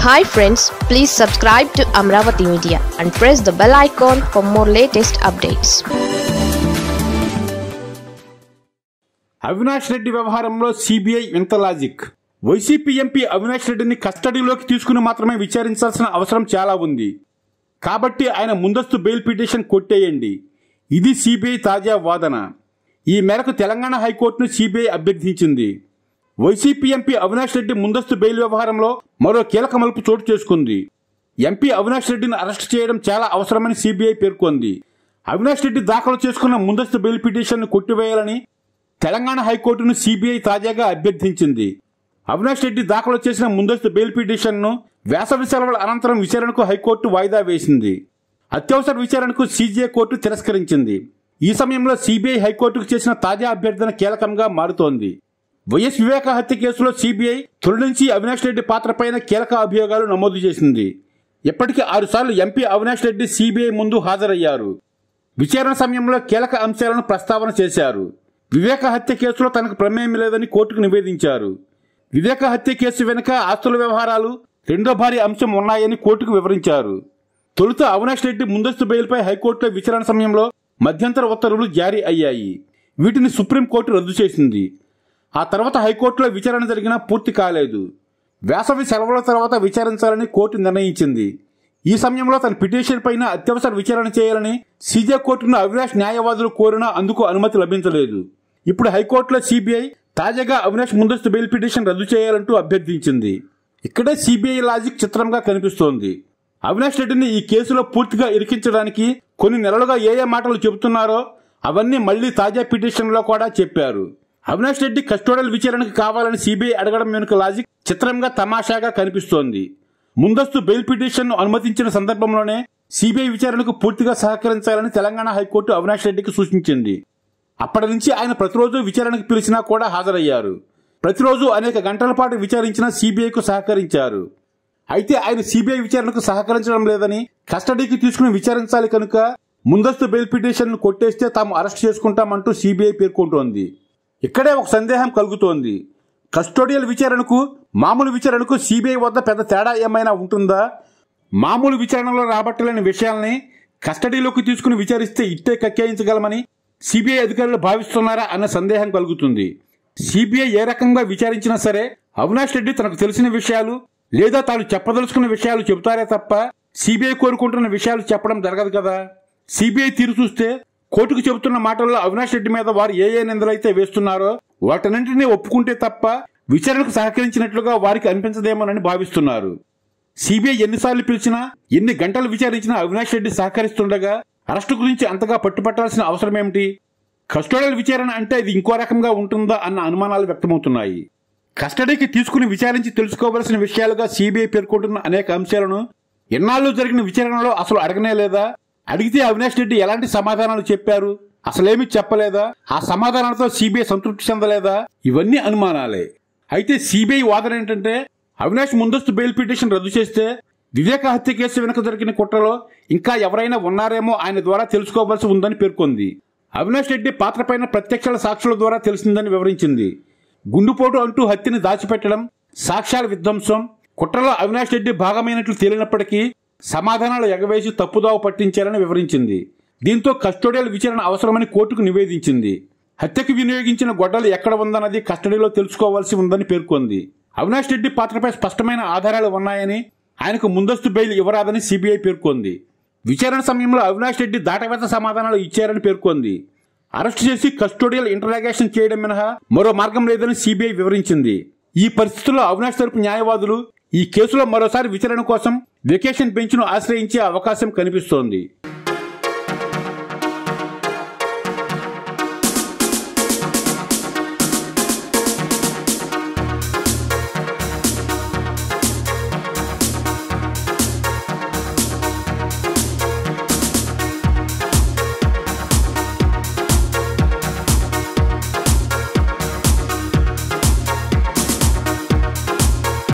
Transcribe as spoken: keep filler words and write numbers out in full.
Hi friends, please subscribe to Amaravathi Media and press the bell icon for more latest updates. Avinash Reddy వ్యవహారంలో C B I ఎంత logic? YCP MP Avinash రెడ్డిని కస్టడీలోకి తీసుకుని మాత్రమే విచారించాల్సిన అవసరం చాలా ఉంది. కాబట్టి ఆయన ముందస్తు బెయిల్ పిటిషన్ కొట్టేయండి. ఇది C B I తాజా వాదన. ఈ మేరకు తెలంగాణ హైకోర్టును C B I అభ్యర్థించింది. వైసీపీ ఎంపీ అవినాష్ రెడ్డి ముందస్తు బెయిల్ వ్యవహారంలో మరో కీలక మలుపు చోటు చేసుకుంది. ఎంపీ అవినాష్ రెడ్డిని అరెస్ట్ చేయడం చాలా అవసరమని C B I పేర్కొంది. అవినాష్ రెడ్డి దాఖలు చేసుకున్న ముందస్తు బెయిల్ పిటిషన్ను కొట్టివేయాలని తెలంగాణ హైకోర్టును C B I తాజాగా అభ్యర్థించింది. అవినాష్ రెడ్డి దాఖలు చేసిన ముందస్తు బెయిల్ పిటిషన్ను వేసవి సెలవుల అనంతరం విచారణకు హైకోర్టు వాయిదా వేసింది. అత్యవసర విచారణకు సీజే కోర్టు తిరస్కరించింది. ఈ సమయంలో C B I హైకోర్టుకు చేసిన తాజా అభ్యర్థన కీలకంగా మారుతోంది. వైఎస్ వివేక హత్య కేసులో C B I తొలి నుంచి అవినాష్ రెడ్డి పాత్రపైన కీలక అభియోగాలు నమోదు చేసింది. ఇప్పటికీ ఆరు సార్లు MP Avinash Reddy C B I ముందు హాజరయ్యారు. విచారణ సమయంలో కీలక అంశాలను ప్రస్తావన చేశారు. వివేక హత్య కేసులో తనకు ప్రమేయం లేదని కోర్టుకు నివేదించారు. వివేక హత్య కేసు వెనుక ఆస్తుల వ్యవహారాలు, రెండో భారీ అంశం ఉన్నాయని కోర్టుకు వివరించారు. తొలుత అవినాష్ రెడ్డి ముందస్తు బెయిల్పై హైకోర్టులో విచారణ సమయంలో మధ్యంతర ఉత్తర్వులు జారీ అయ్యాయి. వీటిని సుప్రీంకోర్టు రద్దు చేసింది. ఆ తర్వాత హైకోర్టులో విచారణ జరిగినా పూర్తి కాలేదు. వేసవి సెలవుల తర్వాత విచారించాలని కోర్టు నిర్ణయించింది. ఈ సమయంలో తన పిటిషన్ పైన అత్యవసర విచారణ చేయాలని సీజే కోర్టును అవినాష్ న్యాయవాదులు కోరినా అందుకు అనుమతి లభించలేదు. ఇప్పుడు హైకోర్టులో C B I తాజాగా అవినాష్ ముందస్తు బెయిల్ పిటిషన్ రద్దు చేయాలంటూ అభ్యర్థించింది. ఇక్కడే C B I లాజిక్ చిత్రంగా కనిపిస్తోంది. అవినాష్ రెడ్డిని ఈ కేసులో పూర్తిగా ఇరికించడానికి కొన్ని నెలలుగా ఏ ఏ మాటలు చెబుతున్నారో అవన్నీ మళ్లీ తాజా పిటిషన్లో కూడా చెప్పారు. అవినాష్ రెడ్డి కస్టోడియల్ విచారణకు కావాలని C B I అడగడం వెనుక లాజిక్ చిత్రంగా తమాషాగా కనిపిస్తోంది. ముందస్తు బెయిల్ పిటిషన్ను అనుమతించిన సందర్భంలోనే C B I విచారణకు పూర్తిగా సహకరించాలని తెలంగాణ హైకోర్టు అవినాష్ రెడ్డికి సూచించింది. అప్పటి నుంచి ఆయన ప్రతిరోజు విచారణకు పిలిచినా కూడా హాజరయ్యారు. ప్రతిరోజు అనేక గంటల పాటు విచారించిన C B Iకు సహకరించారు. అయితే ఆయన C B I విచారణకు సహకరించడం లేదని, కస్టడీకి తీసుకుని విచారించాలి కనుక ముందస్తు బెయిల్ పిటిషన్ను కొట్టేస్తే తాము అరెస్ట్ చేసుకుంటామంటూ C B I పేర్కొంటోంది. ఇక్కడే ఒక సందేహం కలుగుతోంది. కస్టోడియల్ విచారణకు మామూలు విచారణకు C B I వద్ద పెద్ద తేడా ఏమైనా ఉంటుందా? మామూలు విచారణలో రాబట్టలేని విషయాల్ని కస్టడీలోకి తీసుకుని విచారిస్తే ఇట్టే కక్కేయించగలమని C B I అధికారులు భావిస్తున్నారా అన్న సందేహం కలుగుతుంది. C B I ఏ రకంగా విచారించినా సరే అవినాష్ రెడ్డి తనకు తెలిసిన విషయాలు లేదా తాను చెప్పదలుచుకున్న విషయాలు చెబుతారే తప్ప C B I కోరుకుంటున్న విషయాలు చెప్పడం జరగదు కదా. C B I తీరు చూస్తే కోర్టుకు చెబుతున్న మాటల్లో అవినాష్ రెడ్డి మీద వారు ఏ ఏ నిందలైతే వేస్తున్నారో వాటన్నింటినీ ఒప్పుకుంటే తప్ప విచారణకు సహకరించినట్లుగా వారికి అనిపించదేమోనని భావిస్తున్నారు. C B I ఎన్నిసార్లు పిలిచినా, ఎన్ని గంటలు విచారించినా అవినాష్ రెడ్డి సహకరిస్తుండగా అరెస్టు గురించి అంతగా పట్టుపట్టాల్సిన అవసరం ఏమిటి? కస్టోడియల్ విచారణ అంటే ఇది ఇంకో రకంగా ఉంటుందా అన్న అనుమానాలు వ్యక్తమవుతున్నాయి. కస్టడీకి తీసుకుని విచారించి తెలుసుకోవలసిన విషయాలుగా C B I పేర్కొంటున్న అనేక అంశాలను ఎన్నాళ్ళు జరిగిన విచారణలో అసలు అడగనే లేదా? అడిగితే అవినాష్ రెడ్డి ఎలాంటి సమాధానాలు చెప్పారు? అసలేమీ చెప్పలేదా? ఆ సమాధానాలతో C B I సంతృప్తి చెందలేదా? ఇవన్నీ అనుమానాలే. అయితే C B I వాదన ఏంటంటే అవినాష్ ముందస్తు బెయిల్ పిటిషన్ రద్దు చేస్తే వివేక హత్య కేసు వెనుక జరిగిన కుట్రలో ఇంకా ఎవరైనా ఉన్నారేమో ఆయన ద్వారా తెలుసుకోవాల్సి ఉందని పేర్కొంది. అవినాష్ రెడ్డి పాత్రపైన ప్రత్యక్ష సాక్షుల ద్వారా తెలిసిందని వివరించింది. గుండుపోటు అంటూ హత్యని దాచిపెట్టడం, సాక్ష్యాల విధ్వంసం, కుట్రలో అవినాష్ రెడ్డి భాగమైనట్లు తేలినప్పటికీ సమాధానాలు ఎగవేసి తప్పుదావ పట్టించారని వివరించింది. దీంతో కస్టోడియల్ విచారణ అవసరమని కోర్టుకు నివేదించింది. హత్యకు వినియోగించిన గొడ్డలు ఎక్కడ ఉందన్నది కస్టడీలో తెలుసుకోవాల్సి ఉందని పేర్కొంది. అవినాష్ రెడ్డి పాత్రపై స్పష్టమైన ఆధారాలు ఉన్నాయని, ఆయనకు ముందస్తు బెయిల్ ఇవ్వరాదని C B I పేర్కొంది. విచారణ సమయంలో అవినాష్ రెడ్డి దాటవేత సమాధానాలు ఇచ్చారని పేర్కొంది. అరెస్ట్ చేసి కస్టోడియల్ ఇంటరాగేషన్ చేయడం మినహా మరో మార్గం లేదని C B I వివరించింది. ఈ పరిస్థితుల్లో అవినాష్ తరపు న్యాయవాదులు ఈ కేసులో మరోసారి విచారణ కోసం వెకేషన్ బెంచ్ను ఆశ్రయించే అవకాశం కనిపిస్తోంది.